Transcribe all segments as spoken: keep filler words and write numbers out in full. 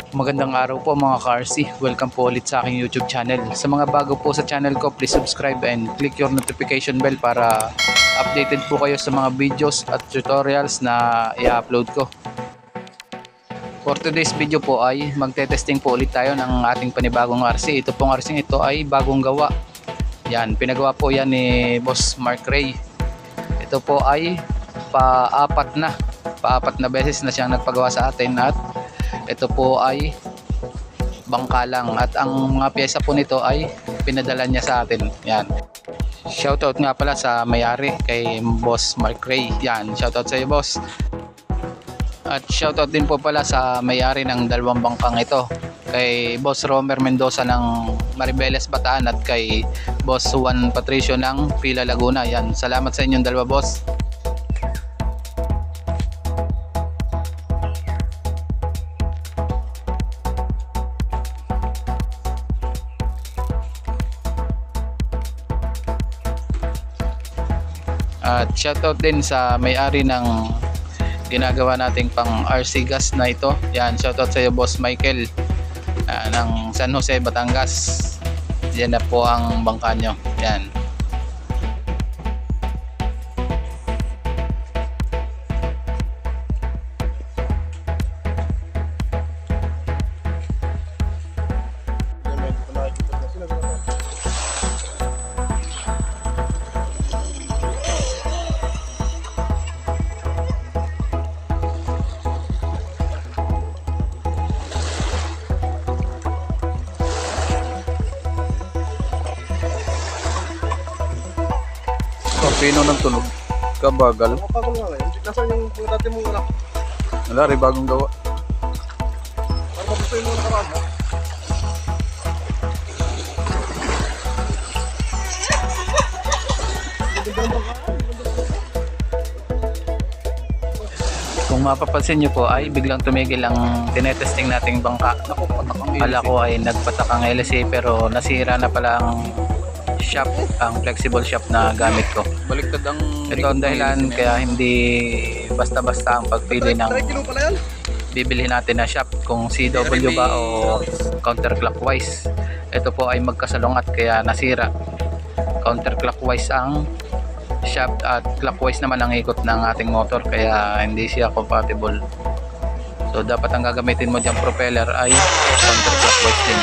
Magandang araw po mga ka-R C. Welcome po ulit sa aking YouTube channel. Sa mga bago po sa channel ko, please subscribe and click your notification bell para updated po kayo sa mga videos at tutorials na i-upload ko. For today's video po ay magte-testing po ulit tayo ng ating panibagong R C. Ito pong R C ito ay bagong gawa. Yan, pinagawa po yan ni Boss Mark Ray. Ito po ay paapat na, paapat na beses na siyang nagpagawa sa atin at ito po ay bangka lang at ang mga pyesa po nito ay pinadala niya sa atin. Yan. Shoutout nga pala sa may-ari kay Boss Mark Ray. Yan, shoutout sa iyo, boss. At shoutout din po pala sa may-ari ng dalawang bangkang ito, kay Boss Romer Mendoza ng Maribeles Bataan at kay Boss Juan Patricio ng Pila Laguna. Yan, salamat sa inyong dalawa, boss. At shoutout din sa may-ari ng ginagawa nating pang R C gas na ito. Yan, shoutout sa iyo, Boss Michael, uh, ng San Jose, Batangas. Yan na po ang bangka nyo. Yan. Pino ng tunog. Kabagal. Kabagal nga ngayon. Nasaan yung dati mong anak? Wala rin, bagong gawa. Para magustuhin mo nakaraan, ha? Kung mapapansin nyo po ay biglang tumigil ang tinetesting nating bangka. Kala ko ay nagpatakang L C pero nasira na pala ang shop, ang flexible shop na gamit ko. Baliktad ang ito ang dahilan kaya hindi basta-basta ang pagpili ng bibilhin natin na shop, kung C W ba o counterclockwise. Ito po ay magkasalungat kaya nasira. Counterclockwise ang shop at clockwise naman ang ikot ng ating motor kaya hindi siya compatible. So dapat ang gagamitin mo diyang propeller ay counterclockwise din.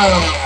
Ah.